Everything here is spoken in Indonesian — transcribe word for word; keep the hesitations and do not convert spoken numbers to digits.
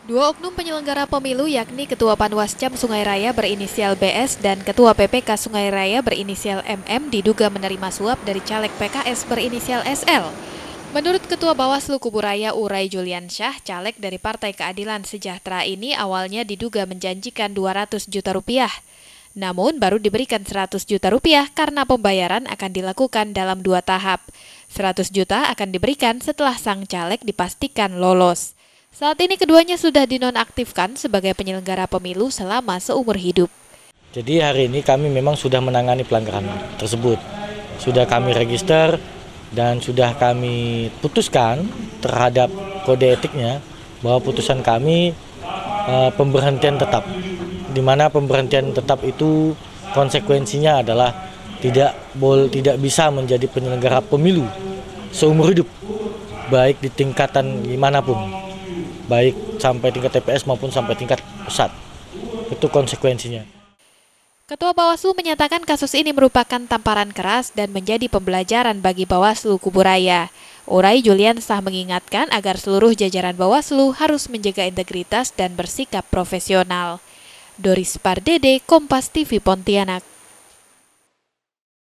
Dua oknum penyelenggara pemilu yakni Ketua Panwascam Sungai Raya berinisial B S dan Ketua P P K Sungai Raya berinisial M M diduga menerima suap dari caleg P K S berinisial S L. Menurut Ketua Bawaslu Kuburaya Uray Juliansyah, caleg dari Partai Keadilan Sejahtera ini awalnya diduga menjanjikan dua ratus juta rupiah. Namun baru diberikan seratus juta rupiah karena pembayaran akan dilakukan dalam dua tahap. seratus juta akan diberikan setelah sang caleg dipastikan lolos. Saat ini keduanya sudah dinonaktifkan sebagai penyelenggara pemilu selama seumur hidup. Jadi hari ini kami memang sudah menangani pelanggaran tersebut. Sudah kami register dan sudah kami putuskan terhadap kode etiknya bahwa putusan kami e, pemberhentian tetap. Di mana pemberhentian tetap itu konsekuensinya adalah tidak bol tidak bisa menjadi penyelenggara pemilu seumur hidup, baik di tingkatan dimanapun, baik sampai tingkat T P S maupun sampai tingkat pusat. Itu konsekuensinya. Ketua Bawaslu menyatakan kasus ini merupakan tamparan keras dan menjadi pembelajaran bagi Bawaslu Kuburaya. Uray Juliansyah mengingatkan agar seluruh jajaran Bawaslu harus menjaga integritas dan bersikap profesional. Doris Pardede, Kompas T V Pontianak.